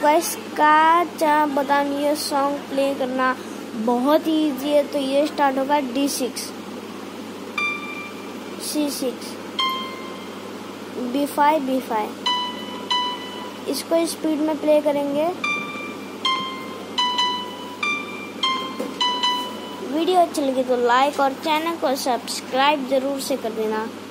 Guys का बता नहीं, ये सॉन्ग प्ले करना बहुत ही इजी है। तो ये स्टार्ट होगा D6, C6, B5, B5। इसको स्पीड में प्ले करेंगे। वीडियो अच्छी लगी तो लाइक और चैनल को सब्सक्राइब जरूर से कर देना।